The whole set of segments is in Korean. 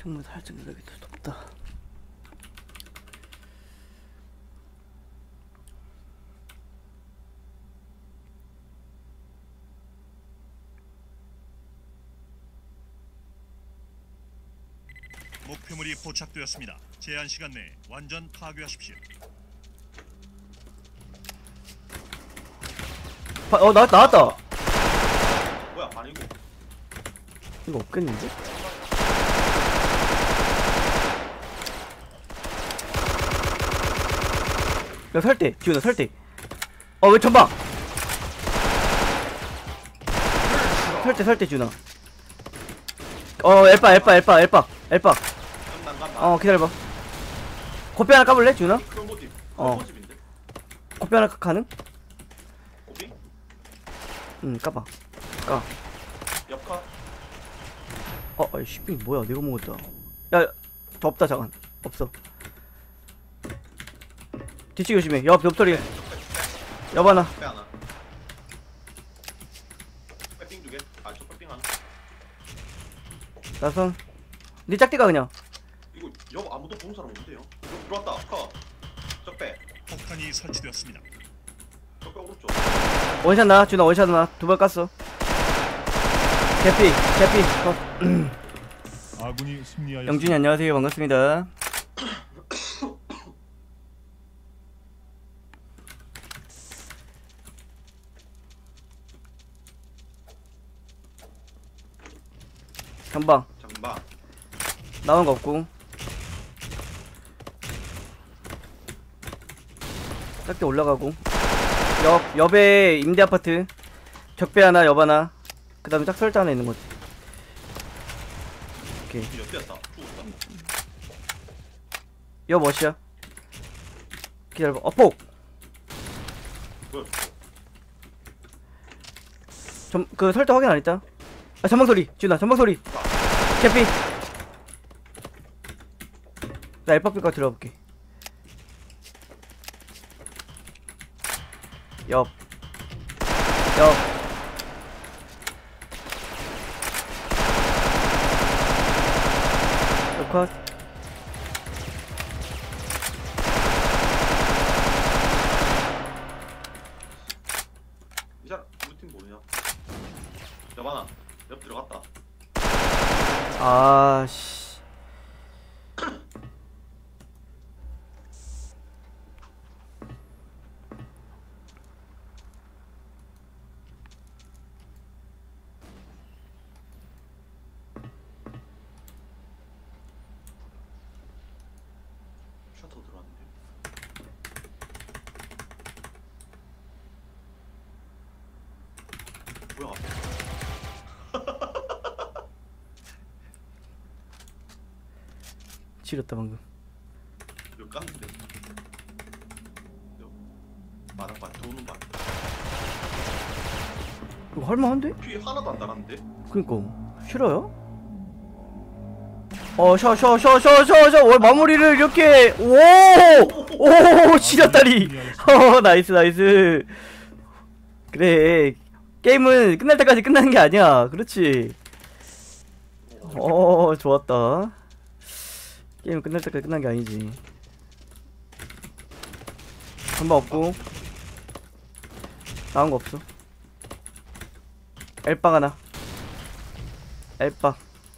창문 살짝 열어야겠다. 덥다. 목표물이 포착되었습니다. 제한 시간 내에 완전 파괴하십시오. 나왔다. 뭐야 반이고. 이거 없겠는데? 야 설대 지훈아 설대. 왜 전방. 설대 지훈아. 엘빠. 기다려봐. 코피 하나 까볼래 지훈아? 크로모집인데? 코피 하나 가능? 고비? 응 까봐. 까. 옆카? 아이 씨빙 뭐야 내가 먹었다. 야 더 없다 잠깐. 없어. 뒤치기 조심해. 옆소리. 옆 하나. 빼 하나. 빼삥 두 개. 저 빼삥 하나. 나선. 니 짝띠가 그냥. 이거 옆 아무도 본 사람 없는데요? 옆 들어왔다. 커. 적배. 폭탄이 설치되었습니다. 적배 오른쪽. 원샷 나 준아 원샷 나 두 발 깠어. 개피. 아군이 승리하였습니다. 영준이 안녕하세요 반갑습니다. 전방 장방. 나온 거 없고. 짧게 올라가고. 옆에 임대 아파트. 적배 하나 옆 하나. 그 다음에 짝설자 하나 있는 거지. 오케이. 옆이었다. 죽었다. 옆 멋이야. 기다려봐. 폭. 뭐야? 그 설자 확인 안 했다. 전방 소리. 지훈아 전방 소리. 캐피. 나 엘박비가 들어볼게. 옆. 컷. 이 사람 우리 팀 뭐냐? 옆 하나. 옆 들어갔다. 아씨. 셔터 들어왔는데. 뭐야 앞에. 지렸다 방금. 몇 깠는데? 마당반 도는 반. 이거 할만한데? 피 하나도 안 달았는데? 그니까 싫어요? 셔 마무리를 이렇게. 오 지렸다리. 나이스. 그래 게임은 끝날 때까지 끝나는 게 아니야. 그렇지. 좋았다. 게임은 끝날 때까지 끝난 게 아니지. 한방 없고 나온 거 없어. 엘빵 하나. 엘빵.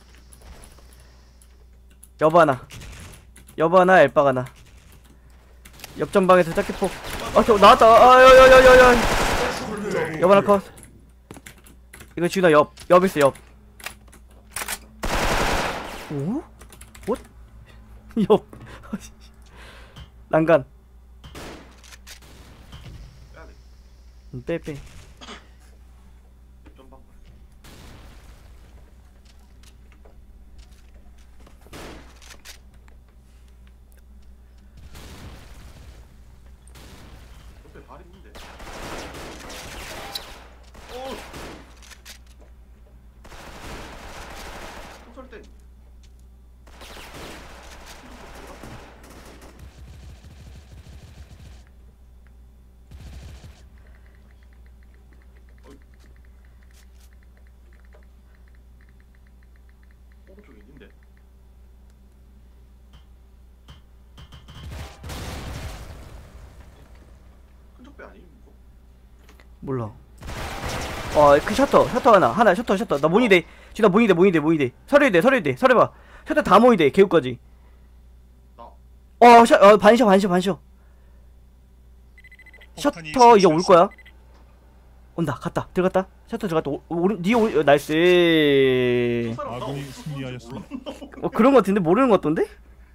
옆 하나 엘빵 하나. 옆 전방에서 짝키폭. 저 나왔다. 야야야야야. 옆 하나 컷. 이거 지훈아 옆 있어 옆. 오? 뭐? 옆. 난간. 빼. 전방. 옆에 발 있는데. 설 때. 몰라. 그 셔터 하나 셔터 나 모니데 지금 나 모니데 서려돼 서려봐. 셔터 다 모이돼 개우까지. 반셔 셔터 이제 올 거야. 온다. 갔다 들어갔다. 셔터 들어갔다. 오른 나이스. 아군이 승리하였습니다. 그런 거 같은데 모르는 거 같던데?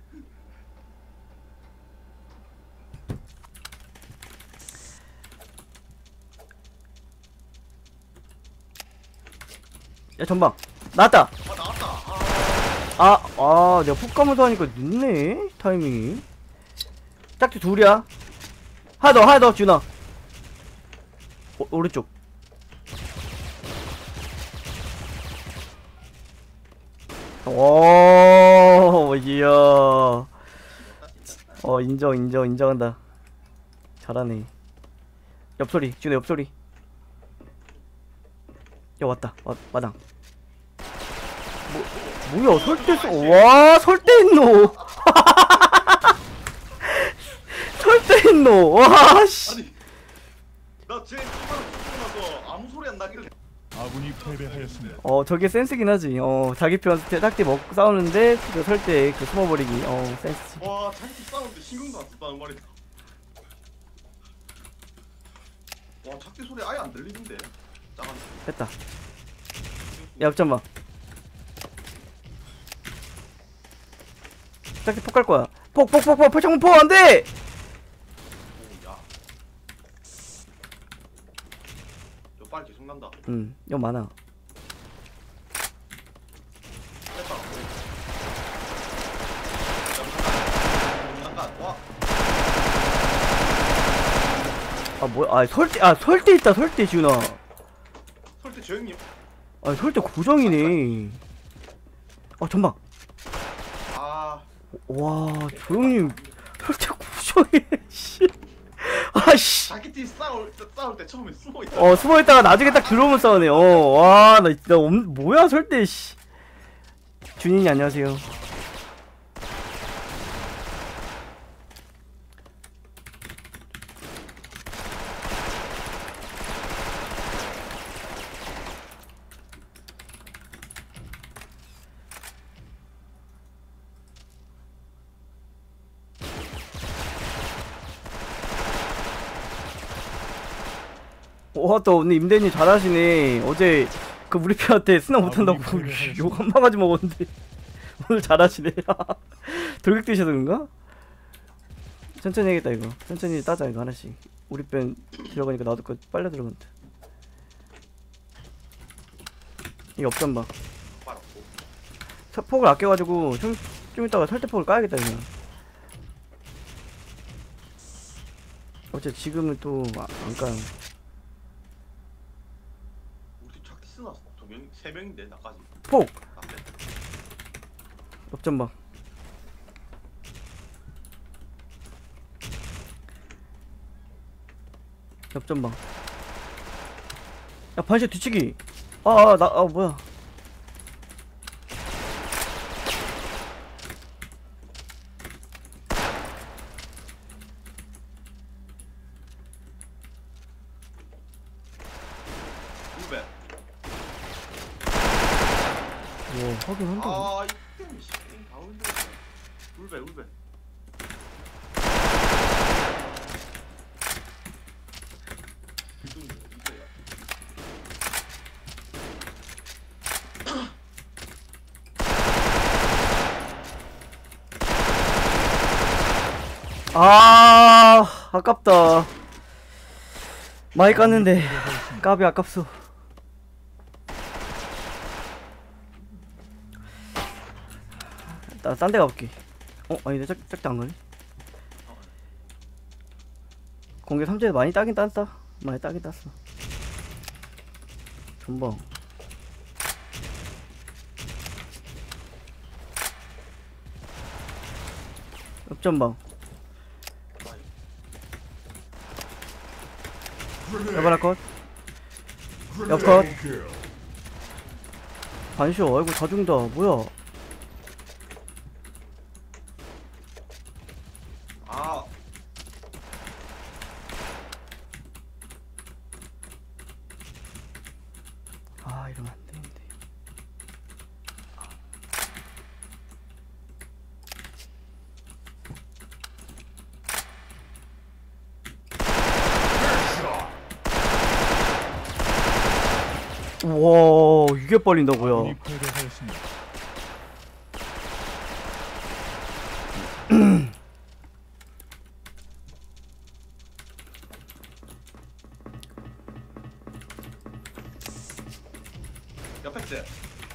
야 전방 나왔다. 나왔다. 내가 폭 가면서 하니까 늦네 타이밍이. 짝지 둘이야. 하나 더 준아. 오른쪽. 오 이야. 인정한다. 잘하네. 옆소리 준아 옆소리. 야 왔다. 마당. 뭐야 와 설대했노. 설대했노. 와씨. 아니 나쟤 초반에 죽고 나서 아무 소리 안 나길래. 아군이 패배하였습니다. 저게 센스긴 하지. 자기 편 딱지 먹고 싸우는데 그 설대 그 숨어버리기. 센스. 와 자기 팀 싸우는데 신경도 안 썼다는 말이다. 와 작게 소리 아예 안 들리는데. 짜간. 됐다. 야 잠깐만. 딱지 폭 갈 거야. 폭 창문 폭 안돼. 오야. 저 빨리 계속 난다. 이거 많아. 됐다. 잠깐. 와. 뭐야? 설대 있다. 설대 지훈아. 설때 저 형님. 설대 고정이네. 전방. 와, 조용님 설대 고정이네. 씨. 씨. 자기 팀 싸울 때 처음에 숨어 있다. 숨어있다가 나중에 딱 들어오면 싸우네. 뭐야 설대. 씨. 준인이 안녕하세요. 또 오늘 임대님 잘하시네. 어제 그 우리 편한테 스나 못한다고 욕 한 바가지 먹었는데 오늘 잘하시네. 돌격 드셔서 그런가? 천천히 해야겠다 이거. 천천히 따자 이거 하나씩. 우리 편 들어가니까 나도 거 빨려 들어간다. 이거 없잖아. 폭을 아껴가지고 좀 이따가 설대폭을 까야겠다 그냥. 어째 지금은 또 안 까요. 쓰나 세 명인데 나까지. 폭! 역전방. 역전방. 야 반샷 뒤치기. 뭐야. 울베. 하긴 한다. 이때 게임 다 울베. 울베. 아깝다. 많이 깠는데 까비 아깝소. 나 딴 데 가볼게. 아니 짝도 안 가네. 공개 3제에 많이 따긴 땄다. 많이 따긴 땄어. 전방. 옆전방. 옆하나 컷. 옆컷. 반쇼. 아이고 다 죽는다. 뭐야. 아 이러면 안 되는데. 와 이게 빨린다고요? 아군이 패배하였습니다. 옆에 세.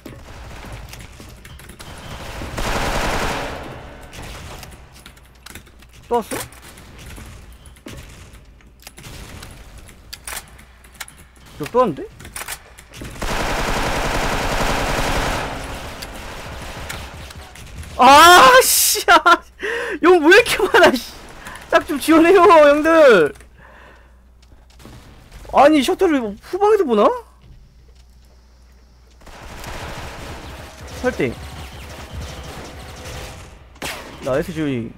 또 왔어? 여기 또 왔는데? 아, 씨, 용 왜 이렇게 많아, 씨. 딱 좀 지원해요, 형들. 아니, 셔틀을 후방에도 보나? 설대. 나이스, 주의.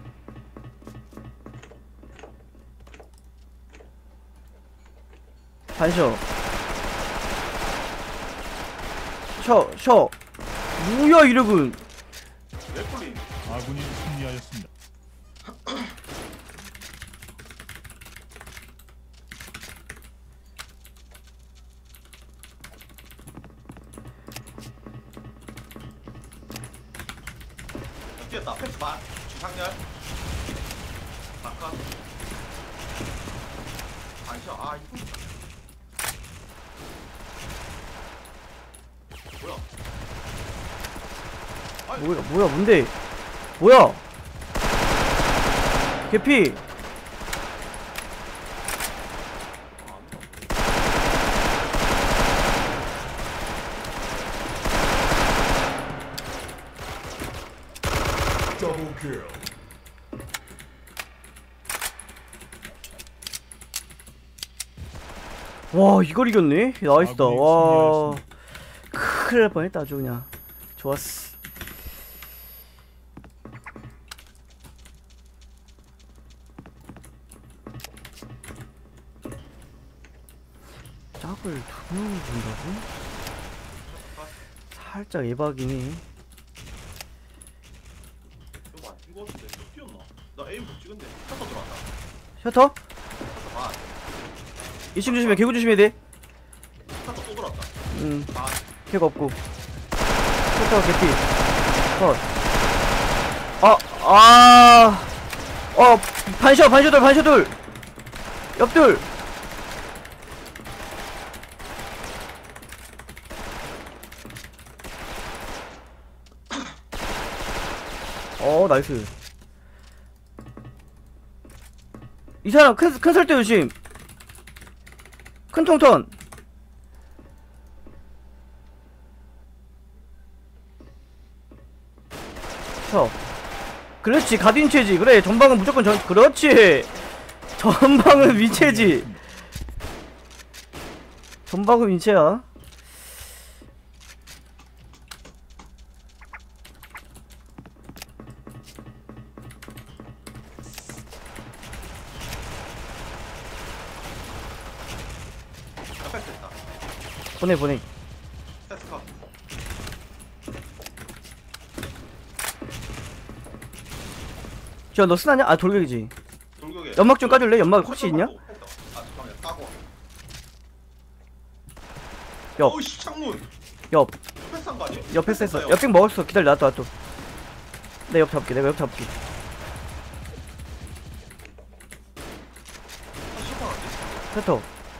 반셔. 셔. 뭐야, 이력은. 넷플린. 아군이 승리하였습니다. 뛰었다. 패스 반. 주상렬. 마카. 안셔. 아 이거. 뭐야? 뭐야, 뭔데? 뭐야? 개피! 와, 이걸 이겼네? 나이스다. 아군이 와. 큰일 날 뻔했다, 아주 그냥. 좋았어. 짝을 두 명을 본다고? 살짝 에바긴 해. 이거 안 이거 어떻게 뛰었나? 나 에임 못 찍은데. 셔터 들어왔다. 셔터? 셔터 반. 2층 조심해, 개구 조심해야 돼. 셔터 또 들어왔다. 반. 개가 없고. 셔터가 개피. 컷. 반셔둘. 옆둘. 나이스. 이 사람 큰 설대 조심. 큰 통턴. 쳐. 그렇지, 가딘체지. 그래, 전방은 무조건 그렇지. 전방은 위체지. 전방은 위체야. 패스 했다. 보내. 패스 컷. 너 스나냐? 아, 돌격이지. 돌격에. 연막 좀 까줄래? 연막 혹시 있냐? 아 잠깐만 까고. 옆. 어이씨 창문. 옆. 패스한 거 아니야? 옆에 셌어. 옆빙 먹었어. 기다려, 나 또. 내가 옆 잡게. 세터.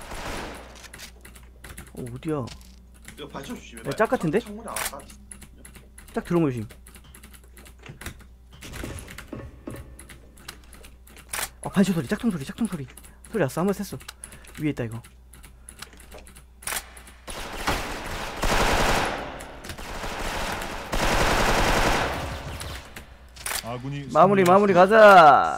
어디야? 이거 반샷 조심해. 야, 짝 같은데? 창문이 안 왔다. 딱 들어온 거 조심. 반시 소리, 짝퉁 소리. 소리 왔어. 한번 셌어. 위에 있다, 이거. 아군이 마무리 가자.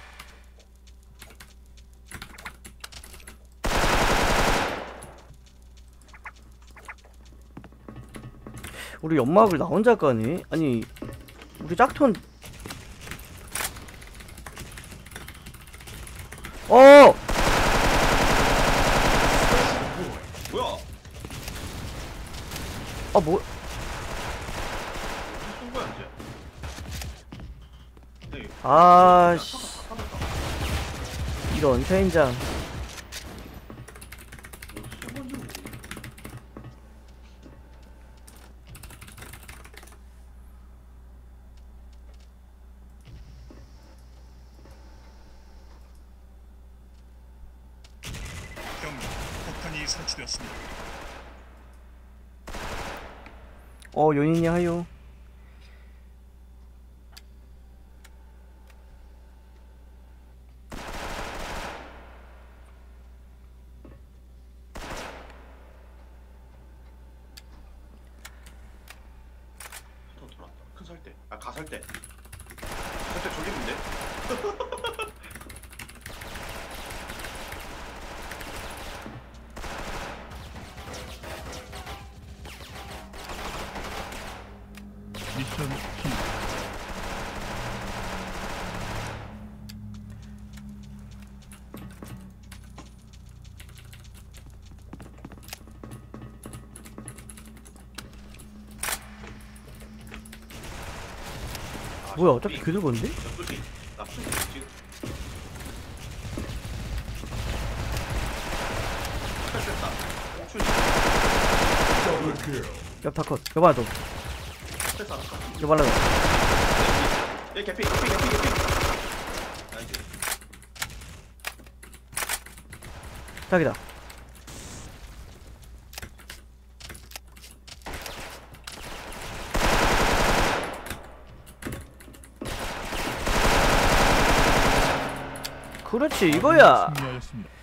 우리 연막을 나 혼자 까네? 아니, 우리 짝톤. 뭐야? 아 뭐? 쏜 거야 이제. 네. 아 씨. 이런 젠장. 경고. 폭탄이 설치되었습니다. 요인이 하요. 또 돌아왔다. 큰 살때. 아 가살때. 살때 저기 있는데. 미션 킬. 아, 뭐야 저 어차피 삥. 교들 건데? 저 뚫기. 나 뚫기 지금. 됐다. 멈추니. 옆 다컷. 여보 하나 더. 됐다. 여보 하나 더. 얘 개피. 나이스. 딱이다. 그렇지 이거야. 승리하였습니다.